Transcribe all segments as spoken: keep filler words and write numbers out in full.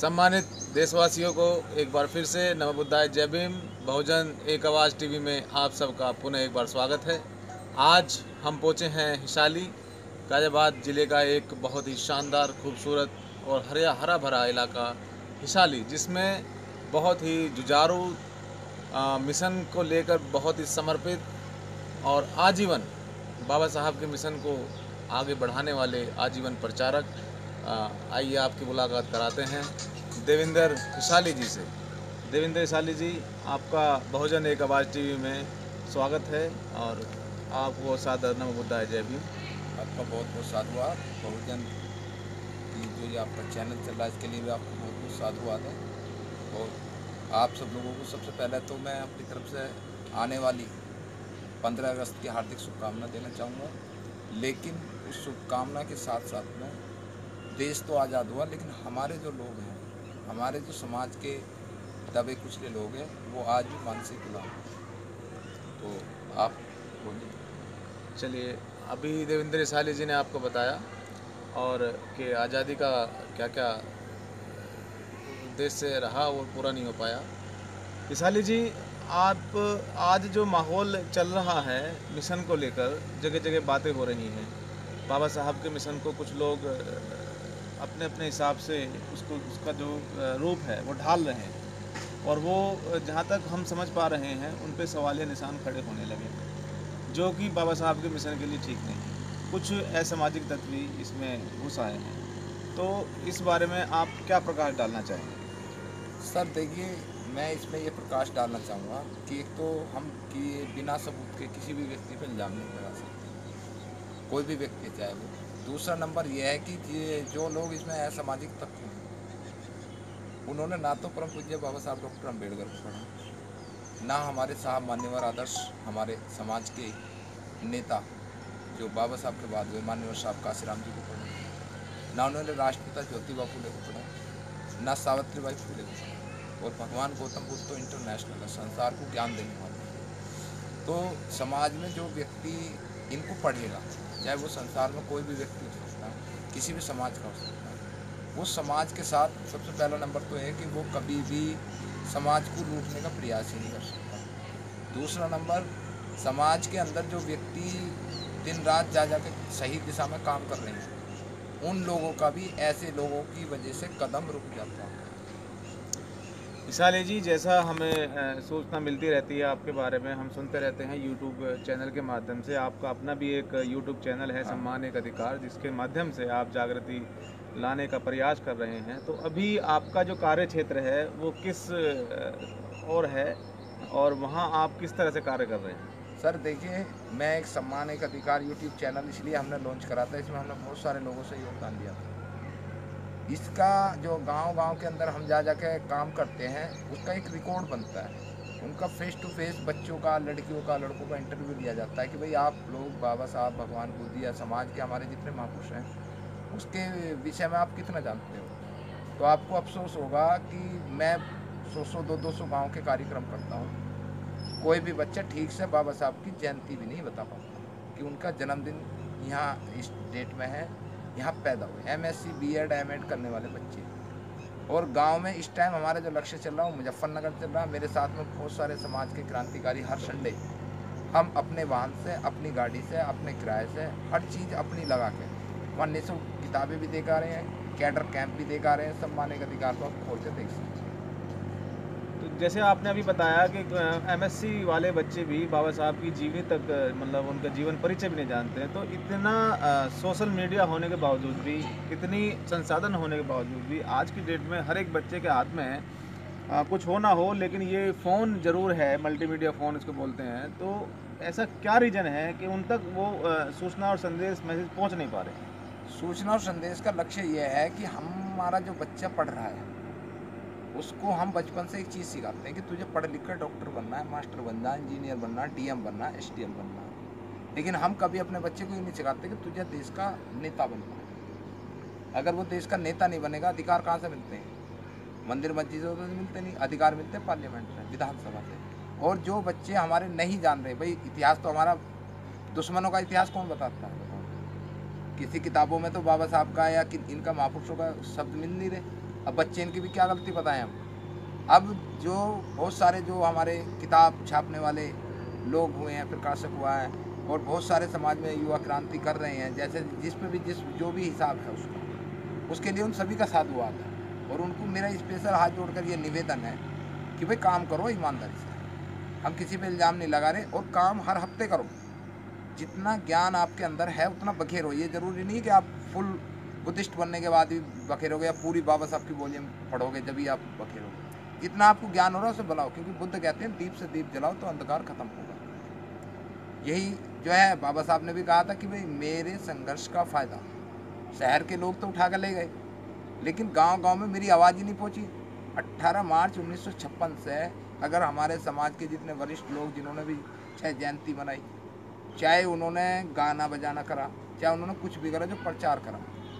सम्मानित देशवासियों को एक बार फिर से नमो बुद्धाय, जय भीम। बहुजन एक आवाज़ टीवी में आप सबका पुनः एक बार स्वागत है। आज हम पहुँचे हैं हिसाली, गाज़ियाबाद ज़िले का एक बहुत ही शानदार, खूबसूरत और हरा हरा भरा इलाका हिसाली, जिसमें बहुत ही जुझारू मिशन को लेकर बहुत ही समर्पित और आजीवन बाबा साहब के मिशन को आगे बढ़ाने वाले आजीवन प्रचारक, आइए आपकी मुलाकात कराते हैं देवेंद्र हिसाली जी से। देवेंद्र हिसाली जी, आपका बहुजन एक आवाज़ टीवी में स्वागत है और आपको सादर नमो बुद्धाय, जय भीम। आपका बहुत बहुत साधुवाद। बहुजन की जो ये आपका चैनल चल रहा है, इसके लिए भी आपको बहुत बहुत साधुवाद है। और आप सब लोगों को सबसे पहले तो मैं अपनी तरफ से आने वाली पंद्रह अगस्त की हार्दिक शुभकामना देना चाहूँगा। लेकिन उस शुभकामना के साथ साथ में देश तो आज़ाद हुआ, लेकिन हमारे जो लोग हैं, हमारे जो समाज के दबे कुचले लोग हैं, वो आज भी मानसिक गुलाम हैं। तो आप बोलिए। चलिए, अभी देवेंद्र हिसाली जी ने आपको बताया और कि आज़ादी का क्या क्या उद्देश्य रहा वो पूरा नहीं हो पाया। हिसाली जी, आप आज जो माहौल चल रहा है मिशन को लेकर, जगह जगह बातें हो रही हैं। बाबा साहब के मिशन को कुछ लोग अपने अपने हिसाब से उसको उसका जो रूप है वो ढाल रहे हैं और वो जहाँ तक हम समझ पा रहे हैं उन पे सवालिया निशान खड़े होने लगे, जो कि बाबा साहब के मिशन के लिए ठीक नहीं। कुछ असामाजिक तत्व भी इसमें घुस आए हैं, तो इस बारे में आप क्या प्रकाश डालना चाहेंगे? सर देखिए, मैं इसमें ये प्रकाश डालना चाहूँगा कि एक तो हम कि बिना सबूत के किसी भी व्यक्ति पर इल्ज़ाम नहीं लगा सकते, कोई भी व्यक्ति चाहे वो। दूसरा नंबर यह है कि ये जो लोग इसमें असामाजिक तत्व हैं, उन्होंने ना तो परम पूज्य बाबा साहब डॉक्टर अम्बेडकर को पढ़ा, ना हमारे साहब मान्यवर आदर्श हमारे समाज के नेता जो बाबा साहब के बाद हुए मान्यवर साहब काशीराम जी को पढ़ा, ना उन्होंने राष्ट्रपिता ज्योतिबा फुले को पढ़ा, ना सावित्रीबाई फुले को पढ़ा। और भगवान गौतम बुद्ध तो इंटरनेशनल है, संसार को ज्ञान देने वाले। तो समाज में जो व्यक्ति इनको पढ़ेगा, चाहे वो संसार में कोई भी व्यक्ति हो सकता है, किसी भी समाज का हो सकता है, वो समाज के साथ सबसे पहला नंबर तो है कि वो कभी भी समाज को लूटने का प्रयास ही नहीं कर सकता। दूसरा नंबर, समाज के अंदर जो व्यक्ति दिन रात जा जा के सही दिशा में काम कर रहे हैं, उन लोगों का भी ऐसे लोगों की वजह से कदम रुक जाता है। हिसाली जी, जैसा हमें सूचना मिलती रहती है आपके बारे में, हम सुनते रहते हैं यूट्यूब चैनल के माध्यम से। आपका अपना भी एक यूट्यूब चैनल है, सम्मान एक अधिकार, जिसके माध्यम से आप जागृति लाने का प्रयास कर रहे हैं। तो अभी आपका जो कार्य क्षेत्र है वो किस और है और वहाँ आप किस तरह से कार्य कर रहे हैं? सर देखिए, मैं एक सम्मान एक अधिकार यूट्यूब चैनल इसलिए हमने लॉन्च करा था, इसमें हमने बहुत सारे लोगों से योगदान दिया था। इसका जो गांव-गांव के अंदर हम जा जा के काम करते हैं, उसका एक रिकॉर्ड बनता है। उनका फेस टू फेस बच्चों का, लड़कियों का, लड़कों का इंटरव्यू लिया जाता है कि भाई आप लोग बाबा साहब, भगवान बुद्ध या समाज के हमारे जितने महापुरुष हैं, उसके विषय में आप कितना जानते हो। तो आपको अफसोस होगा कि मैं सौ सौ दो दो सौ गाँव के कार्यक्रम करता हूँ, कोई भी बच्चा ठीक से बाबा साहब की जयंती भी नहीं बता पाता कि उनका जन्मदिन यहाँ इस डेट में है, यहाँ पैदा हुए। एमएससी, बीएड, एमएड करने वाले बच्चे। और गांव में इस टाइम हमारा जो लक्ष्य चल रहा है वो मुजफ्फरनगर चल रहा है। मेरे साथ में बहुत सारे समाज के क्रांतिकारी, हर संडे हम अपने वाहन से, अपनी गाड़ी से, अपने किराए से, हर चीज़ अपनी लगा के वहाँ निःशुल्क किताबें भी दे आ रहे हैं, कैडर कैंप भी दे आ रहे हैं। सम्मान एक अधिकार को आप खोल के देख सकते हैं। तो जैसे आपने अभी बताया कि एमएससी वाले बच्चे भी बाबा साहब की जीवनी तक, मतलब उनका जीवन परिचय भी नहीं जानते हैं, तो इतना आ, सोशल मीडिया होने के बावजूद भी, इतनी संसाधन होने के बावजूद भी, आज की डेट में हर एक बच्चे के हाथ में आ, कुछ हो ना हो, लेकिन ये फ़ोन ज़रूर है, मल्टीमीडिया फ़ोन इसको बोलते हैं। तो ऐसा क्या रीज़न है कि उन तक वो आ, सूचना और संदेश, मैसेज पहुँच नहीं पा रहे? सूचना और संदेश का लक्ष्य ये है कि हमारा जो बच्चा पढ़ रहा है, उसको हम बचपन से एक चीज़ सिखाते हैं कि तुझे पढ़ लिख कर डॉक्टर बनना है, मास्टर बनना है, इंजीनियर बनना है, डीएम बनना है, एसडीएम बनना है। लेकिन हम कभी अपने बच्चे को ये नहीं सिखाते कि तुझे देश का नेता बनना है। अगर वो देश का नेता नहीं बनेगा, अधिकार कहाँ से मिलते हैं? मंदिर मस्जिदों से मिलते नहीं, अधिकार मिलते हैं पार्लियामेंट से, विधानसभा से। और जो बच्चे हमारे नहीं जान रहे, भाई इतिहास तो हमारा, दुश्मनों का इतिहास कौन बताता है? किसी किताबों में तो बाबा साहब का या कि इनका महापुरुषों का शब्द मिल नहीं रहे। अब बच्चे इनकी भी क्या गलती बताएं हम। अब जो बहुत सारे जो हमारे किताब छापने वाले लोग हुए हैं, प्रकाशक हुआ है, और बहुत सारे समाज में युवा क्रांति कर रहे हैं, जैसे जिस पे भी जिस जो भी हिसाब है उसका, उसके लिए उन सभी का साधुवाद है। और उनको मेरा स्पेशल हाथ जोड़कर ये निवेदन है कि भाई काम करो ईमानदारी से, हम किसी पे इल्ज़ाम नहीं लगा रहे, और काम हर हफ्ते करो। जितना ज्ञान आपके अंदर है उतना बखेरो। ये ज़रूरी नहीं कि आप फुल बुद्धिस्ट बनने के बाद ही बखेरोगे, या पूरी बाबा साहब की वॉल्यूम पढ़ोगे जब ही आप बखेरोगे। जितना आपको ज्ञान हो रहा है उसे बनाओ, क्योंकि बुद्ध कहते हैं दीप से दीप जलाओ तो अंधकार खत्म होगा। यही जो है बाबा साहब ने भी कहा था कि भाई मेरे संघर्ष का फ़ायदा शहर के लोग तो उठा कर ले गए, लेकिन गांव-गांव में मेरी आवाज़ ही नहीं पहुंची। अठारह मार्च उन्नीस सौ छप्पन से अगर हमारे समाज के जितने वरिष्ठ लोग जिन्होंने भी चाहे जयंती मनाई, चाहे उन्होंने गाना बजाना करा, चाहे उन्होंने कुछ भी करा, जो प्रचार करा,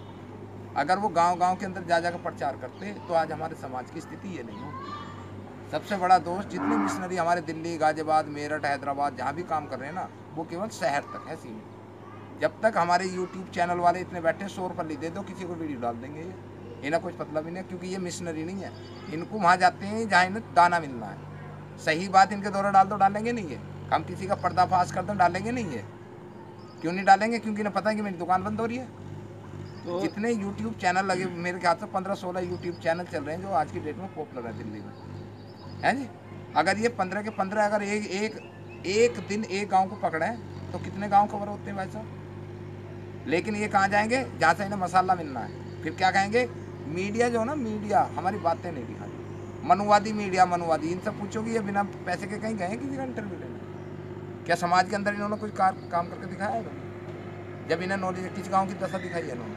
अगर वो गांव-गांव के अंदर जा जा कर प्रचार करते तो आज हमारे समाज की स्थिति ये नहीं होती। सबसे बड़ा दोष जितने मिशनरी हमारे दिल्ली, गाजियाबाद, मेरठ, हैदराबाद जहाँ भी काम कर रहे हैं ना, वो केवल शहर तक है सीमित। जब तक हमारे यूट्यूब चैनल वाले इतने बैठे शोर पर दे दो किसी को वीडियो डाल देंगे, ये इन्हें कुछ मतलब ही नहीं, क्योंकि ये मिशनरी नहीं है। इनको वहाँ जाते हैं जहाँ इन्हें दाना मिलना है। सही बात इनके द्वारा डाल दो डालेंगे नहीं है, हम किसी का पर्दाफाश कर दें डालेंगे नहीं है। क्यों नहीं डालेंगे? क्योंकि इन्हें पता है कि मेरी दुकान बंद हो रही है। तो जितने यूट्यूब चैनल लगे, मेरे ख्याल से पंद्रह सोलह यूट्यूब चैनल चल रहे हैं जो आज की डेट में पॉपुलर है दिल्ली में, है जी। अगर ये पंद्रह के पंद्रह अगर एक एक एक दिन एक गांव को पकड़े तो कितने गांव कवर होते हैं भाई साहब। लेकिन ये कहाँ जाएंगे? जहाँ से इन्हें मसाला मिलना है। फिर क्या कहेंगे? मीडिया जो है ना, मीडिया हमारी बातें नहीं दिखाती। मनुवादी मीडिया, मनुवादी। इनसे पूछोगे ये बिना पैसे के कहीं गए किसी का इंटरव्यू लेने? क्या समाज के अंदर इन्होंने कुछ कार, काम करके दिखाया है? जब इन्हें नॉलेज, किस गाँव की दशा दिखाई है इन्होंने,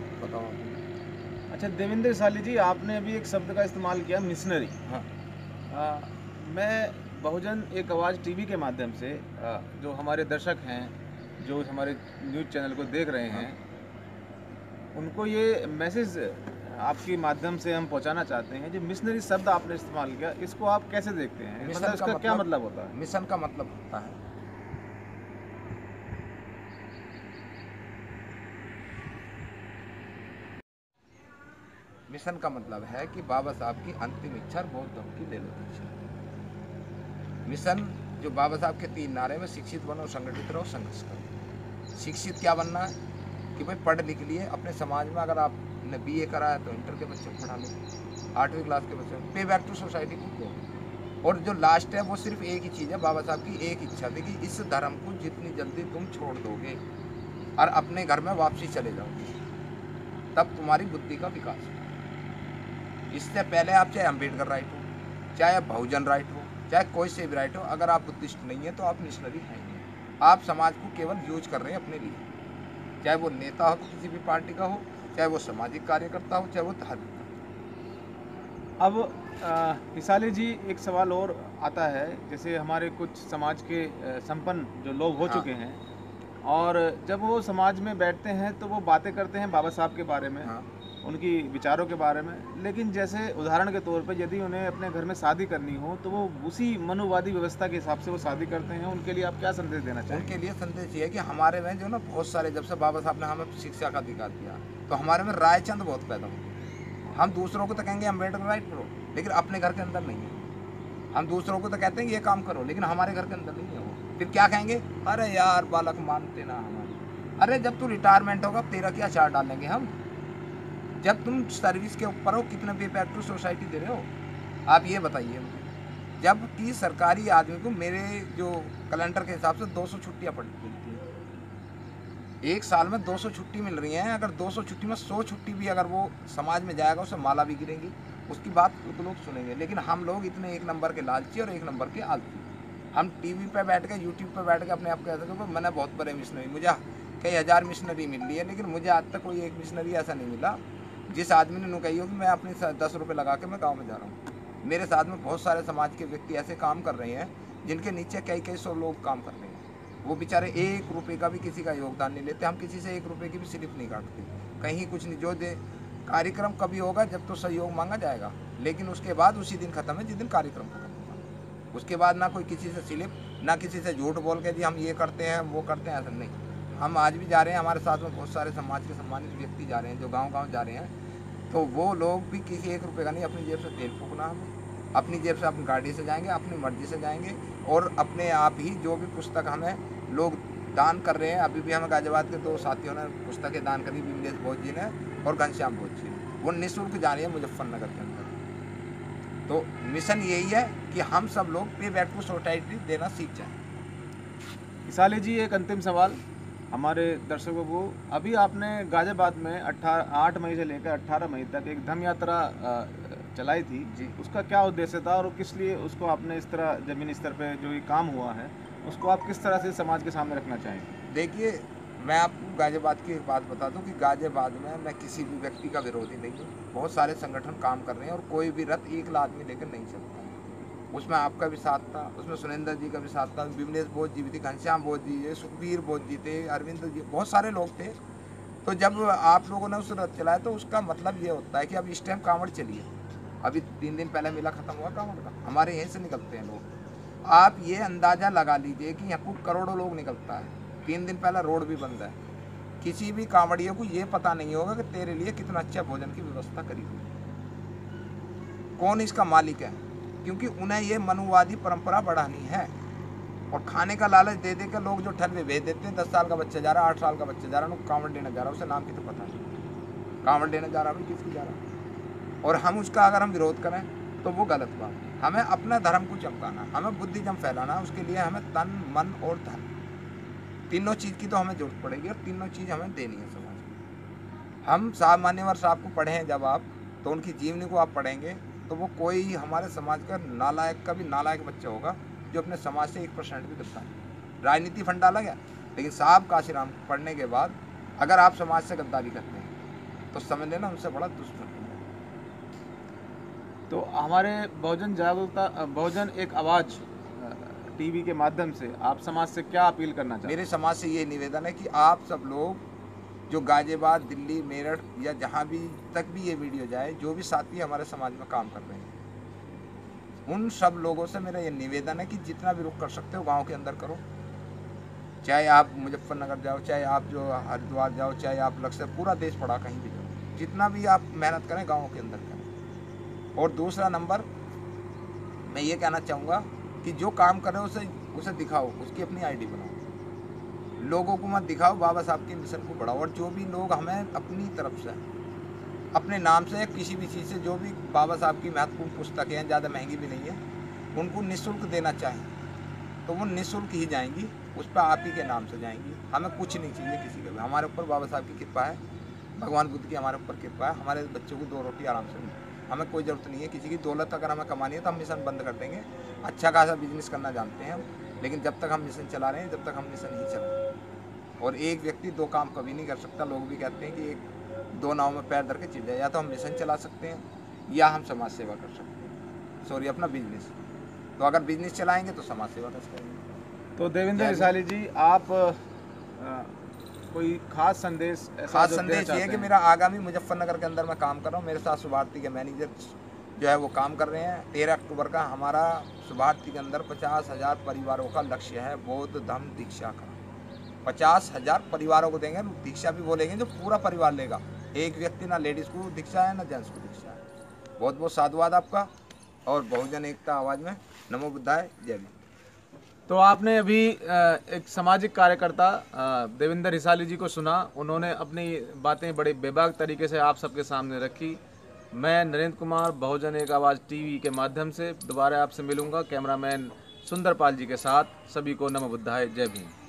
बताओ। अच्छा देवेंद्र साली जी, आपने अभी एक शब्द का इस्तेमाल किया, मिशनरी। हाँ। आ, मैं बहुजन एक आवाज़ टीवी के माध्यम से आ, जो हमारे दर्शक हैं, जो हमारे न्यूज़ चैनल को देख रहे हैं, उनको ये मैसेज आपके माध्यम से हम पहुंचाना चाहते हैं। जो मिशनरी शब्द आपने इस्तेमाल किया, इसको आप कैसे देखते हैं? मतलब इसका क्या मतलब होता है? मिशन का मतलब होता है मिशन का मतलब है कि बाबा साहब की अंतिम इच्छा और बौद्ध धर्म की ले लो दीक्षा। मिशन जो बाबा साहब के तीन नारे में, शिक्षित बनो, संगठित रहो, संघर्ष करो। शिक्षित क्या बनना है कि भाई पढ़ लिख लिए अपने समाज में, अगर आपने बी ए करा है तो इंटर के बच्चे को पढ़ा लो, आठवीं क्लास के बच्चे पे बैक टू सोसाइटी को दो। और जो लास्ट है वो सिर्फ एक ही चीज़ है, बाबा साहब की एक इच्छा थी कि इस धर्म को जितनी जल्दी तुम छोड़ दोगे और अपने घर में वापसी चले जाओगे, तब तुम्हारी बुद्धि का विकास होगा। इससे पहले आप चाहे अम्बेडकर राइट हो, चाहे बहुजन राइट हो, चाहे कोई से भी राइट हो, अगर आप बुद्धिस्ट नहीं है तो आप मिशनरी हैं नहीं। आप समाज को केवल यूज कर रहे हैं अपने लिए, चाहे वो नेता हो किसी भी पार्टी का हो, चाहे वो सामाजिक कार्यकर्ता हो, चाहे वो धार्मिक। अब हिसाली जी, एक सवाल और आता है, जैसे हमारे कुछ समाज के संपन्न जो लोग हो हाँ। चुके हैं, और जब वो समाज में बैठते हैं तो वो बातें करते हैं बाबा साहब के बारे में, हाँ। उनकी विचारों के बारे में, लेकिन जैसे उदाहरण के तौर पे यदि उन्हें अपने घर में शादी करनी हो तो वो उसी मनुवादी व्यवस्था के हिसाब से वो शादी करते हैं। उनके लिए आप क्या संदेश देना चाहेंगे? उनके लिए संदेश ये है कि हमारे में जो ना बहुत सारे, जब से बाबा साहब ने हमें शिक्षा का अधिकार दिया तो हमारे में रायचंद बहुत पैदा हो। हम दूसरों को तो कहेंगे अम्बेडकर राइट करो, लेकिन अपने घर के अंदर नहीं है। हम दूसरों को तो कहते हैं ये काम करो, लेकिन हमारे घर के अंदर नहीं है वो। फिर क्या कहेंगे? अरे यार बालक मानते ना हमारे। अरे जब तू रिटायरमेंट होगा तेरा क्या चार्ट डालेंगे हम? जब तुम सर्विस के ऊपर हो, कितने पे बैक टू सोसाइटी दे रहे हो आप ये बताइए मुझे। जबकि सरकारी आदमी को मेरे जो कैलेंडर के हिसाब से दो सौ छुट्टियाँ पड़ मिलती हैं, एक साल में दो सौ छुट्टी मिल रही हैं। अगर दो सौ छुट्टी में सौ छुट्टी भी अगर वो समाज में जाएगा, उसे माला भी गिरेंगी, उसकी बात तो लोग सुनेंगे। लेकिन हम लोग इतने एक नंबर के लालची और एक नंबर के आलसी, हम टीवी पे बैठ के, यूट्यूब पे बैठ के अपने आप कह सके मैंने बहुत बड़े मिशनरी, मुझे कई हज़ार मिशनरी मिल रही है, लेकिन मुझे आज तक कोई एक मिशनरी ऐसा नहीं मिला जिस आदमी ने कही हो कि मैं अपने दस रुपये लगा के मैं गांव में जा रहा हूँ। मेरे साथ में बहुत सारे समाज के व्यक्ति ऐसे काम कर रहे हैं जिनके नीचे कई कई सौ लोग काम कर रहे हैं। वो बेचारे एक रुपये का भी किसी का योगदान नहीं लेते। हम किसी से एक रुपये की भी स्लिप नहीं काटते, कहीं कुछ नहीं। जो दे कार्यक्रम कभी होगा जब तो सहयोग मांगा जाएगा, लेकिन उसके बाद उसी दिन खत्म है जिस दिन कार्यक्रम खत्म होगा। उसके बाद ना कोई किसी से स्लिप, ना किसी से झूठ बोल के जी हम ये करते हैं वो करते हैं, ऐसा नहीं। हम आज भी जा रहे हैं, हमारे साथ में बहुत सारे समाज के सम्मानित व्यक्ति जा रहे हैं जो गांव गांव जा रहे हैं, तो वो लोग भी किसी एक रुपये का नहीं, अपनी जेब से तेल फूकना हमें, अपनी जेब से अपनी गाड़ी से जाएंगे, अपनी मर्जी से जाएंगे, और अपने आप ही जो भी पुस्तक हमें लोग दान कर रहे हैं। अभी भी हमें गाजियाबाद के दो साथियों ने पुस्तकें दान करी, विमलेश भोज जी ने और घनश्याम भोज जी ने, वो निःशुल्क जा रही है मुजफ्फरनगर के अंदर। तो मिशन यही है कि हम सब लोग पे बैक टू सोसाइटी देना सीख जाएं। हिसाली जी, एक अंतिम सवाल हमारे दर्शकों को। अभी आपने गाजियाबाद में अट्ठारह आठ मई से लेकर अट्ठारह मई तक एक धम यात्रा चलाई थी जी। उसका क्या उद्देश्य था और किस लिए उसको आपने इस तरह जमीनी स्तर पे जो ये काम हुआ है उसको आप किस तरह से समाज के सामने रखना चाहेंगे? देखिए, मैं आपको गाजियाबाद की एक बात बता दूं कि गाजियाबाद में मैं किसी भी व्यक्ति का विरोधी नहीं हूँ। बहुत सारे संगठन काम कर रहे हैं और कोई भी रथ एक लाख आदमी लेकर नहीं चलता। उसमें आपका भी साथ था, उसमें सुरेंद्र जी का भी साथ था, विमलेश भोज जी भी थे, घनश्याम भोज जी थे, सुखबीर भोज जी थे, अरविंद जी, बहुत सारे लोग थे। तो जब आप लोगों ने उस रथ चलाया तो उसका मतलब ये होता है कि अब इस टाइम कांवड़ चलिए। अभी तीन दिन पहले मेला खत्म हुआ कांवड़ का, हमारे यहीं से निकलते हैं लोग। आप ये अंदाज़ा लगा लीजिए कि यहाँ को करोड़ों लोग निकलता है। तीन दिन पहले रोड भी बंद है। किसी भी कांवड़ियों को ये पता नहीं होगा कि तेरे लिए कितना अच्छा भोजन की व्यवस्था करी हुई, कौन इसका मालिक है, क्योंकि उन्हें ये मनुवादी परंपरा बढ़ानी है। और खाने का लालच दे दे के लोग जो ठल में भेज देते हैं, दस साल का बच्चा जा रहा, आठ साल का बच्चा जा रहा, कांवड़ लेने जा रहा, उसे नाम की तो पता नहीं, कांवड़ लेने जा रहा भाई किसकी जा रहा। और हम उसका अगर हम विरोध करें तो वो गलत बात है। हमें अपना धर्म को चमकाना, हमें बुद्धिज्म फैलाना, उसके लिए हमें तन मन और धन, तीनों चीज़ की तो हमें जरूरत पड़ेगी और तीनों चीज़ हमें देनी है समाज में। हम सामान्य वर्ष आपको पढ़े हैं जब आप, तो उनकी जीवनी को आप पढ़ेंगे तो वो कोई हमारे समाज का नालायक का भी नालायक बच्चा होगा जो अपने समाज से एक परसेंट भी दबता है। राजनीति फंड डाला गया, लेकिन साहब काशीराम पढ़ने के बाद अगर आप समाज से गद्दारी करते हैं तो समझ लेना उनसे बड़ा दुश्मन है। तो हमारे बहुजन जागरूकता बहुजन एक आवाज़ टीवी के माध्यम से आप समाज से क्या अपील करना चाहते हैं? मेरे समाज से ये निवेदन है कि आप सब लोग जो गाजियाबाद, दिल्ली, मेरठ या जहाँ भी तक भी ये वीडियो जाए, जो भी साथी हमारे समाज में काम कर रहे हैं, उन सब लोगों से मेरा ये निवेदन है कि जितना भी रुख कर सकते हो गांव के अंदर करो। चाहे आप मुजफ्फरनगर जाओ, चाहे आप जो हरिद्वार जाओ, चाहे आप लक्ष्य, पूरा देश पड़ा कहीं भी जाओ, जितना भी आप मेहनत करें गाँव के अंदर करें। और दूसरा नंबर मैं ये कहना चाहूँगा कि जो काम कर रहे हो उसे उसे दिखाओ, उसकी अपनी आईडी बनाओ, लोगों को मत दिखाओ, बाबा साहब के मिशन को बढ़ाओ। और जो भी लोग हमें अपनी तरफ से अपने नाम से किसी भी चीज़ से जो भी बाबा साहब की महत्वपूर्ण पुस्तकें हैं, ज़्यादा महंगी भी नहीं है, उनको निःशुल्क देना चाहें तो वो निःशुल्क ही जाएंगी, उस पर आप ही के नाम से जाएंगी। हमें कुछ नहीं चाहिए किसी का भी, हमारे ऊपर बाबा साहब की कृपा है, भगवान बुद्ध की हमारे ऊपर कृपा है, हमारे बच्चों को दो रोटी आराम से मिलती है। हमें कोई ज़रूरत नहीं है किसी की दौलत। अगर हमें कमानी है तो हम मिशन बंद कर देंगे। अच्छा खासा बिजनेस करना जानते हैं हम, लेकिन जब तक हम मिशन चला रहे हैं, जब तक हम मिशन ही चला रहे हैं। और एक व्यक्ति दो काम कभी नहीं कर सकता। लोग भी कहते हैं कि एक दो नाव में पैर धर के चिढ़ जाए, या तो हम मिशन चला सकते हैं या हम समाज सेवा कर सकते हैं, सॉरी अपना बिजनेस। तो अगर बिजनेस चलाएंगे तो समाज सेवा कर सकते हैं। तो देवेंद्र हिसाली जी, आप आ, कोई खास संदेश खास संदेश ये है कि मेरा आगामी मुजफ्फरनगर के अंदर मैं काम कर रहा हूँ, मेरे साथ सुभारती के मैनेजर जो है वो काम कर रहे हैं। तेरह अक्टूबर का हमारा सुभारती के अंदर पचास हज़ार परिवारों का लक्ष्य है बौद्ध धम्म दीक्षा का। पचास हज़ार परिवारों को देंगे, दीक्षा भी वो लेंगे जो पूरा परिवार लेगा। एक व्यक्ति, ना लेडीज़ को दीक्षा है ना जेंट्स को दीक्षा है। बहुत बहुत साधुवाद आपका। और बहुजन एकता आवाज़ में नमो बुद्धाय, जय भीम। तो आपने अभी एक सामाजिक कार्यकर्ता देवेंद्र हिसाली जी को सुना। उन्होंने अपनी बातें बड़े बेबाक तरीके से आप सबके सामने रखी। मैं नरेंद्र कुमार, बहुजन एक आवाज़ टीवी के माध्यम से दोबारा आपसे मिलूंगा कैमरामैन सुंदरपाल जी के साथ। सभी को नमो बुद्धाय, जय भीम।